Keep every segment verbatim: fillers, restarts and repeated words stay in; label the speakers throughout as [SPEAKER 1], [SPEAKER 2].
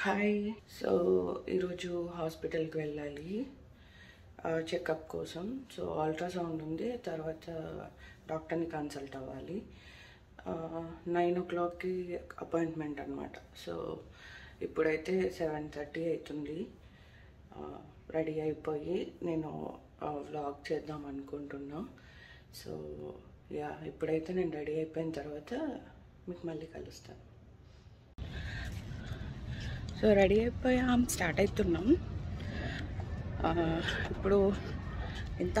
[SPEAKER 1] Hi. So ఈరోజు హాస్పిటల్కి వెళ్ళాలి చెకప్ కోసం. సో అల్ట్రాసౌండ్ ఉంది, తర్వాత డాక్టర్ని కన్సల్ట్ అవ్వాలి. నైన్ ఓ క్లాక్కి అపాయింట్మెంట్ అనమాట. సో ఇప్పుడైతే సెవెన్ థర్టీ అవుతుంది. రెడీ అయిపోయి నేను వ్లాగ్ చేద్దాం అనుకుంటున్నా. సో యా ఇప్పుడైతే నేను రెడీ అయిపోయిన తర్వాత మీకు మళ్ళీ కలుస్తాను. సో రెడీ అయిపోయాం, స్టార్ట్ అవుతున్నాం. ఇప్పుడు ఎంత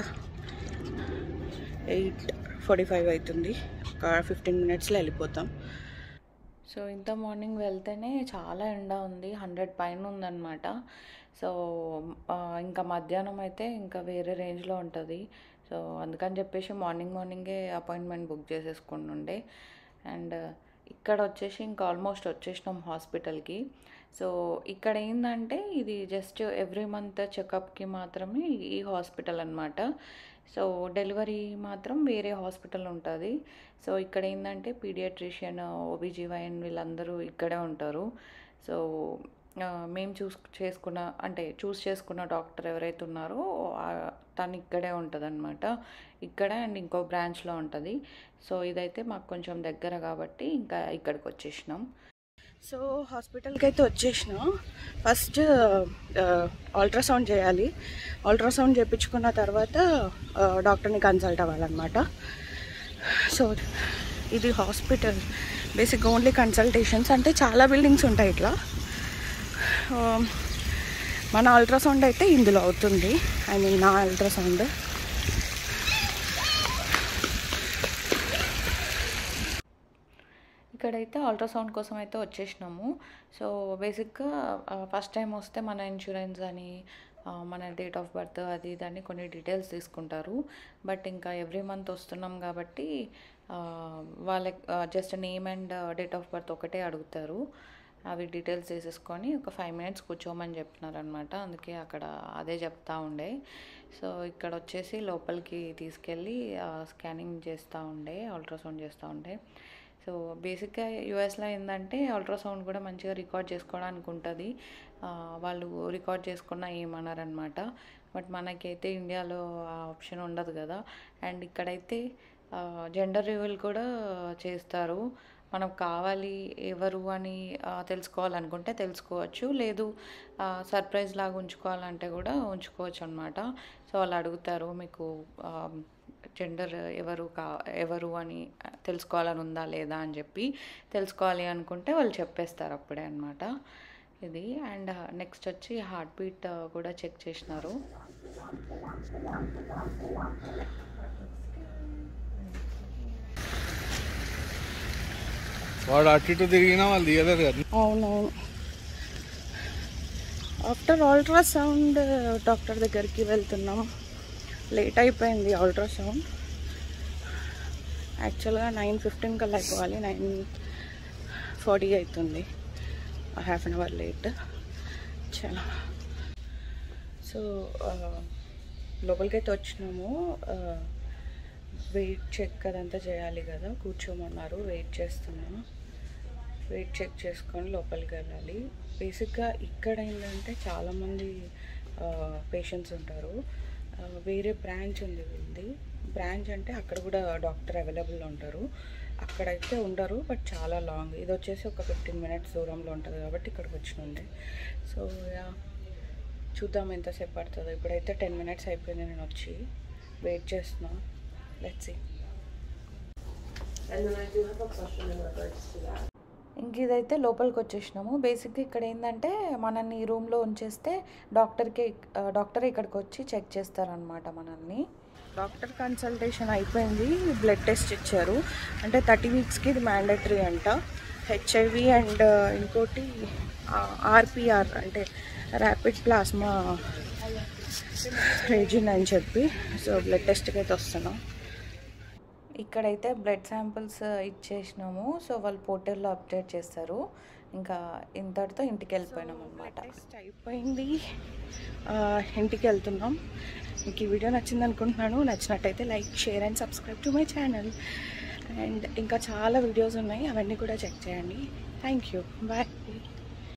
[SPEAKER 1] ఎయిట్ ఫార్టీ ఫైవ్ అవుతుంది. ఒక ఫిఫ్టీన్ మినిట్స్లో వెళ్ళిపోతాం. సో ఇంత మార్నింగ్ వెళ్తేనే చాలా ఎండ ఉంది, హండ్రెడ్ పైన ఉందన్నమాట. సో ఇంకా మధ్యాహ్నం అయితే ఇంకా వేరే రేంజ్లో ఉంటుంది. సో అందుకని చెప్పేసి మార్నింగ్ మార్నింగే అపాయింట్మెంట్ బుక్ చేసేసుకుంటుండే. అండ్ ఇక్కడ వచ్చేసి ఇంకా ఆల్మోస్ట్ వచ్చేసినాం హాస్పిటల్కి. సో ఇక్కడ ఏంటంటే ఇది జస్ట్ ఎవ్రీ మంత్ చెకప్కి మాత్రమే ఈ హాస్పిటల్ అనమాట. సో డెలివరీ మాత్రం వేరే హాస్పిటల్ ఉంటుంది. సో ఇక్కడ ఏంటంటే పీడియాట్రిషియన్, ఓబీజీవైఎన్ వీళ్ళందరూ ఇక్కడే ఉంటారు. సో మేము చూస్ చేసుకున్న అంటే చూస్ చేసుకున్న డాక్టర్ ఎవరైతే ఉన్నారో తను ఇక్కడే ఉంటుంది అనమాట. ఇక్కడే అండ్ ఇంకో బ్రాంచ్లో ఉంటుంది. సో ఇదైతే మాకు కొంచెం దగ్గర కాబట్టి ఇంకా ఇక్కడికి వచ్చేసినాం. సో హాస్పిటల్కి అయితే వచ్చేసిన. ఫస్ట్ అల్ట్రాసౌండ్ చేయాలి. అల్ట్రాసౌండ్ చేయించుకున్న తర్వాత డాక్టర్ని కన్సల్ట్ అవ్వాలన్నమాట. సో ఇది హాస్పిటల్. బేసిక్గా ఓన్లీ కన్సల్టేషన్స్, అంటే చాలా బిల్డింగ్స్ ఉంటాయి ఇట్లా. మన అల్ట్రాసౌండ్ అయితే ఇందులో అవుతుంది. ఐ మీన్ నా అల్ట్రాసౌండ్. ఇక్కడైతే అల్ట్రాసౌండ్ కోసం అయితే వచ్చేసినాము. సో బేసిక్గా ఫస్ట్ టైం వస్తే మన ఇన్సూరెన్స్ అని, మన డేట్ ఆఫ్ బర్త్ అది దాన్ని కొన్ని డీటెయిల్స్ తీసుకుంటారు. బట్ ఇంకా ఎవ్రీ మంత్ వస్తున్నాం కాబట్టి వాళ్ళకి just name and date of birth ఒకటే అడుగుతారు. అవి డీటెయిల్స్ తీసేసుకొని ఒక ఫైవ్ మినిట్స్ కూర్చోమని చెప్తున్నారనమాట. అందుకే అక్కడ అదే చెప్తా ఉండే. సో ఇక్కడ వచ్చేసి లోపలికి తీసుకెళ్ళి స్కానింగ్ చేస్తూ ఉండే, అల్ట్రాసౌండ్ చేస్తూ ఉండే. సో బేసిక్గా యూఎస్లో ఏంటంటే అల్ట్రాసౌండ్ కూడా మంచిగా రికార్డ్ చేసుకోవడానికి ఉంటుంది. వాళ్ళు రికార్డ్ చేసుకున్న ఏమన్నారనమాట. బట్ మనకైతే ఇండియాలో ఆ ఆప్షన్ ఉండదు కదా. అండ్ ఇక్కడైతే జెండర్ రివీల్ కూడా చేస్తారు. మనకు కావాలి ఎవరు అని తెలుసుకోవాలనుకుంటే తెలుసుకోవచ్చు, లేదు సర్ప్రైజ్ లాగా ఉంచుకోవాలంటే కూడా ఉంచుకోవచ్చు అనమాట. సో వాళ్ళు అడుగుతారు మీకు జెండర్ ఎవరు కా ఎవరు అని తెలుసుకోవాలని ఉందా లేదా అని చెప్పి. తెలుసుకోవాలి అనుకుంటే వాళ్ళు చెప్పేస్తారు అప్పుడే అనమాట ఇది. అండ్ నెక్స్ట్ వచ్చి హార్ట్ బీట్ కూడా చెక్ చేసినారు.
[SPEAKER 2] వాడు అటు ఇటు తిరిగినా వాళ్ళు తీయలేదు కదా.
[SPEAKER 1] అవునవును. ఆఫ్టర్ అల్ట్రాసౌండ్ డాక్టర్ దగ్గరికి వెళ్తున్నాం. లేట్ అయిపోయింది అల్ట్రాసౌండ్. యాక్చువల్గా నైన్ ఫిఫ్టీన్ కల్లా అయిపోవాలి, నైన్ ఫార్టీ అవుతుంది. Half an hour late. చాలా సో లోపలికైతే వచ్చినాము. వెయిట్ చెక్ అదంతా చేయాలి కదా, కూర్చోమన్నారు. వెయిట్ చేస్తున్నాను. వెయిట్ చెక్ చేసుకొని లోపలికి వెళ్ళాలి. బేసిక్గా ఇక్కడ ఏంటంటే చాలామంది పేషెంట్స్ ఉంటారు. వేరే బ్రాంచ్ ఉంది వీళ్ళది. బ్రాంచ్ అంటే అక్కడ కూడా డాక్టర్ అవైలబుల్ ఉంటారు. అక్కడైతే ఉండరు, బట్ చాలా లాంగ్. ఇది వచ్చేసి ఒక ఫిఫ్టీన్ మినిట్స్ దూరంలో ఉంటుంది కాబట్టి ఇక్కడికి వచ్చినుండే. సో యా చూద్దాం ఎంతసేపు పడుతుందో. ఇప్పుడైతే టెన్ మినిట్స్ అయిపోయింది నేను వచ్చి. వెయిట్ చేస్తున్నా. Let's see. ఇంక ఇదైతే లోపలికి వచ్చేసినాము. బేసిక్గా ఇక్కడ ఏంటంటే మనల్ని రూమ్లో ఉంచేస్తే డాక్టర్కి డాక్టర్ ఇక్కడికి వచ్చి చెక్ చేస్తారనమాట మనల్ని. డాక్టర్ కన్సల్టేషన్ అయిపోయింది. బ్లడ్ టెస్ట్ ఇచ్చారు. అంటే థర్టీ వీక్స్కి ఇది మ్యాండేటరీ అంట. హెచ్ఐవి అండ్ ఇంకోటి ఆర్పిఆర్ అంటే ర్యాపిడ్ ప్లాస్మా రేజిన్ అని చెప్పి. సో బ్లడ్ టెస్ట్కి అయితే వస్తున్నాం. ఇక్కడైతే బ్లడ్ శాంపిల్స్ ఇచ్చేసినాము. సో వాళ్ళు పోర్టల్లో అప్డేట్ చేస్తారు. ఇంకా ఇంతటితో ఇంటికి వెళ్ళిపోయినాం అనమాట. టెస్ట్ అయిపోయింది, ఇంటికి వెళ్తున్నాం. మీకు ఈ వీడియో నచ్చింది అనుకుంటున్నాను. నచ్చినట్టయితే like, share and subscribe to my channel. And ఇంకా చాలా వీడియోస్ ఉన్నాయి, అవన్నీ కూడా చెక్ చేయండి. Thank you. బాయ్.